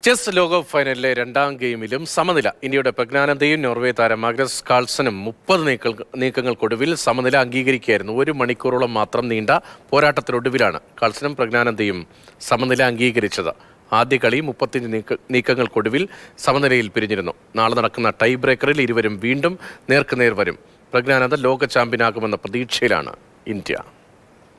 Chess ലോകകപ്പ് ഫൈനലിലെ രണ്ടാം ഗെയിമിലും സമനില. ഇന്ത്യയുടെ പ്രജ്ഞാനന്ദയും നോർവേ താരം മാഗ്നസ് കാൾസനും 30 നീക്കങ്ങൾക്കൊടുവിൽ സമനില അംഗീകരിക്കുകയായിരുന്നു. 1 മണിക്കൂറോളം മാത്രം നീണ്ട പോരാട്ടത്തിനൊടുവിലാണ് കാൾസനും പ്രജ്ഞാനന്ദയും സമനില അംഗീകരിച്ചത്. ആദ്യ കളി 35 നീക്കങ്ങൾക്കൊടുവിൽ സമനിലയിൽ പിരിഞ്ഞിരുന്നു. നാളെ നടക്കുന്ന ടൈ ബ്രേക്കറിൽ ഇരുവരും വീണ്ടും നേർക്കുനേർ വരും. പ്രജ്ഞാനന്ദ ലോക ചാമ്പ്യനാകുമെന്ന പ്രതീക്ഷയിലാണ് ഇന്ത്യ.